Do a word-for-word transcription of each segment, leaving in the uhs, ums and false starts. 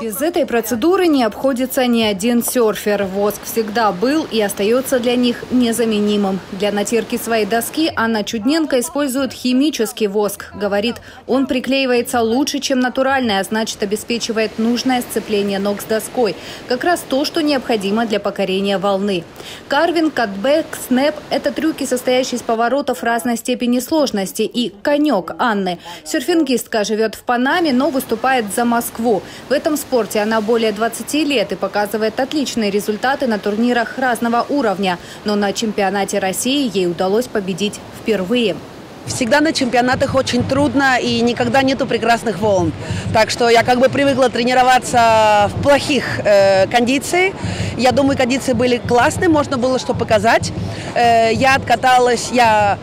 Без этой процедуры не обходится ни один серфер. Воск всегда был и остается для них незаменимым. Для натирки своей доски Анна Чудненко использует химический воск. Говорит, он приклеивается лучше, чем натуральный, а значит обеспечивает нужное сцепление ног с доской. Как раз то, что необходимо для покорения волны. Карвинг, катбэк, снэп – это трюки, состоящие из поворотов разной степени сложности. И конек Анны. Серфингистка живет в Панаме, но выступает за Москву. В этом В спорте она более двадцати лет и показывает отличные результаты на турнирах разного уровня. Но на чемпионате России ей удалось победить впервые. Всегда на чемпионатах очень трудно и никогда нету прекрасных волн. Так что я как бы привыкла тренироваться в плохих э, кондициях. Я думаю, кондиции были классные, можно было что показать. Э, я откаталась, я...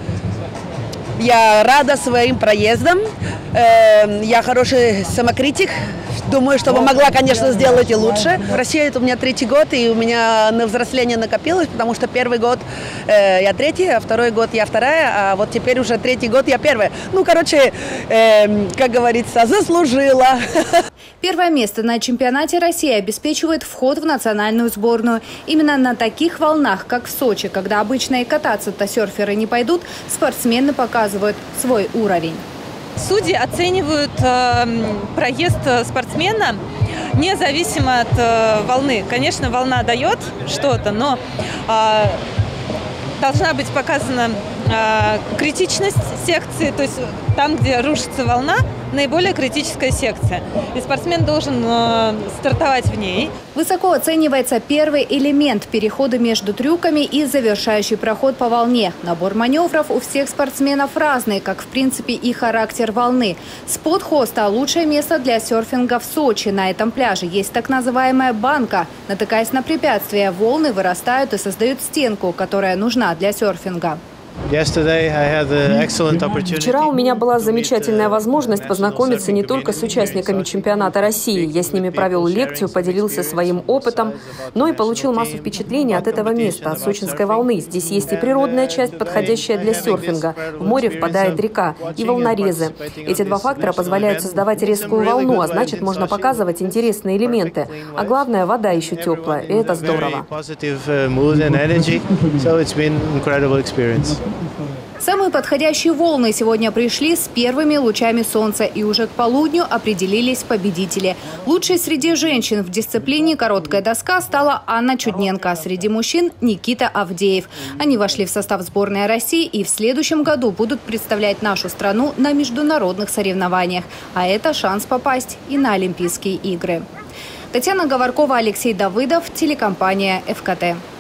Я рада своим проездом. Я хороший самокритик. Думаю, что бы могла, конечно, сделать и лучше. В России это у меня третий год, и у меня на взросление накопилось, потому что первый год я третья, а второй год я вторая, а вот теперь уже третий год я первая. Ну, короче, как говорится, заслужила. Первое место на чемпионате России обеспечивает вход в национальную сборную. Именно на таких волнах, как в Сочи, когда обычно и кататься-то серферы не пойдут, спортсмены показывают свой уровень. Судьи оценивают э, проезд спортсмена независимо от э, волны. Конечно, волна дает что-то, но э, должна быть показана э, критичность секции, то есть там, где рушится волна, наиболее критическая секция. И спортсмен должен э, стартовать в ней. Высоко оценивается первый элемент – перехода между трюками и завершающий проход по волне. Набор маневров у всех спортсменов разный, как в принципе и характер волны. Спот хоста – лучшее место для серфинга в Сочи. На этом пляже есть так называемая банка. Натыкаясь на препятствия, волны вырастают и создают стенку, которая нужна для серфинга. Вчера у меня была замечательная возможность познакомиться не только с участниками чемпионата России. Я с ними провел лекцию, поделился своим опытом, но и получил массу впечатлений от этого места, от сочинской волны. Здесь есть и природная часть, подходящая для серфинга. В море впадает река и волнорезы. Эти два фактора позволяют создавать резкую волну, а значит, можно показывать интересные элементы. А главное, вода еще теплая, и это здорово. Самые подходящие волны сегодня пришли с первыми лучами солнца, и уже к полудню определились победители. Лучшей среди женщин в дисциплине короткая доска стала Анна Чудненко, а среди мужчин – Никита Авдеев. Они вошли в состав сборной России и в следующем году будут представлять нашу страну на международных соревнованиях. А это шанс попасть и на Олимпийские игры. Татьяна Говоркова, Алексей Давыдов, телекомпания ФКТ.